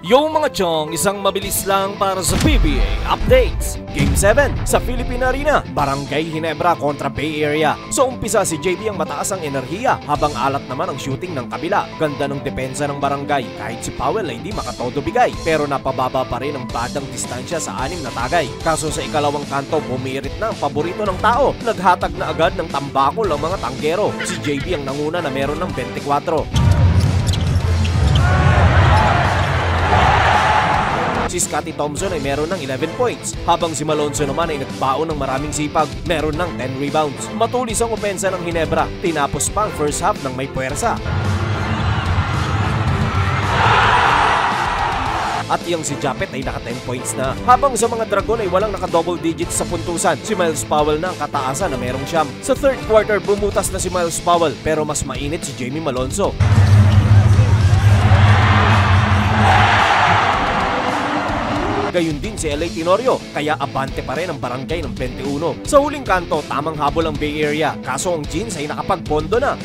Yo mga chong, isang mabilis lang para sa PBA updates. Game 7 sa Philippine Arena, Barangay Ginebra kontra Bay Area. Sa umpisa si JB ang mataas ang enerhiya habang alat naman ang shooting ng kabila. Ganda ng depensa ng Barangay kahit si Powell ay hindi makatodo bigay. Pero napababa pa rin ang badang distansya sa 6 na tagay. Kaso sa ikalawang kanto bumirit na ang paborito ng tao. Naghatag na agad ng tambakol ang mga tanggero. Si JB ang nanguna na meron ng 24. Si Scottie Thompson ay meron ng 11 points, habang si Malonzo naman ay nagbaon ng maraming sipag, meron ng 10 rebounds. Matulis ang opensa ng Ginebra, tinapos pa ang first half ng may puwersa. At yung si Japet ay naka 10 points na. Habang sa mga Dragon ay walang naka double digits sa puntusan, si Miles Powell na ang kataasan na merong siyam. Sa third quarter bumutas na si Miles Powell, pero mas mainit si Jamie Malonzo. Gayun din si LA Tenorio, kaya abante pa rin ang Barangay ng 21. Sa huling kanto, tamang habol ang Bay Area, kaso ang Jeans ay nakapagpondo na.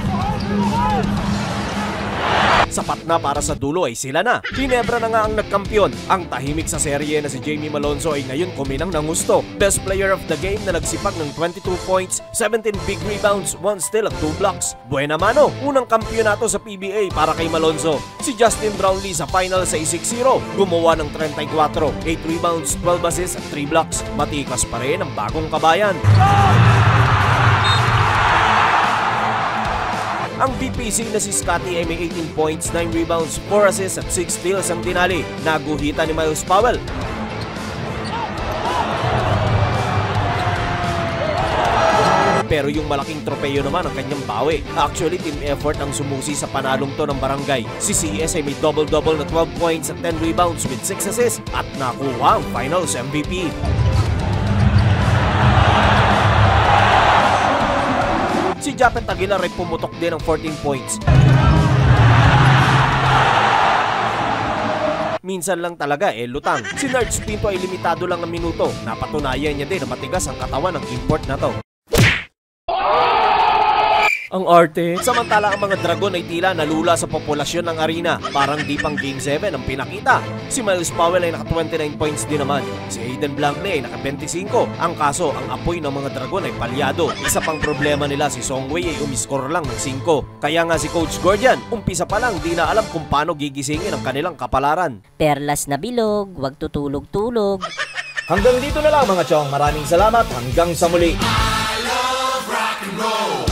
Sapat na para sa dulo ay sila na. Ginebra na nga ang nagkampiyon. Ang tahimik sa serye na si Jamie Malonzo ay ngayon kuminang ng gusto. Best player of the game na nagsipag ng 22 points, 17 big rebounds, 1 steal at 2 blocks. Buena mano, unang kampyonato sa PBA para kay Malonzo. Si Justin Brownlee sa final sa 6-0, gumawa ng 34, 8 rebounds, 12 assists at 3 blocks. Matikas pa rin ang bagong kabayan. Ang BPC na si Scottie ay may 18 points, 9 rebounds, 4 assists at 6 steals ang tinali. Naguhitan ni Miles Powell. Pero yung malaking tropeyo naman ang kanyang bawi. Actually, team effort ang sumusi sa panalong to ng Barangay. Si CS ay may double-double na 12 points at 10 rebounds with 6 assists at nakuha ang finals MVP. Si Japet Aguilar ay pumutok din ng 14 points. Minsan lang talaga lutang. Si Nerds Pinto ay limitado lang ang minuto. Napatunayan niya din na matigas ang katawan ng import na to. Ang arte. Samantala ang mga Dragon ay tila nalula sa populasyon ng arena. Parang di pang Game 7 ang pinakita. Si Miles Powell ay naka 29 points din naman. Si Hayden Blankley ay naka 25. Ang kaso, ang apoy ng mga Dragon ay palyado. Isa pang problema nila si Songwei ay umiskor lang ng 5. Kaya nga si Coach Gordian, umpisa pa lang di na alam kung paano gigisingin ang kanilang kapalaran. Perlas na bilog, wag tutulog-tulog. Hanggang dito na lang mga chong. Maraming salamat. Hanggang sa muli. I love rock and roll.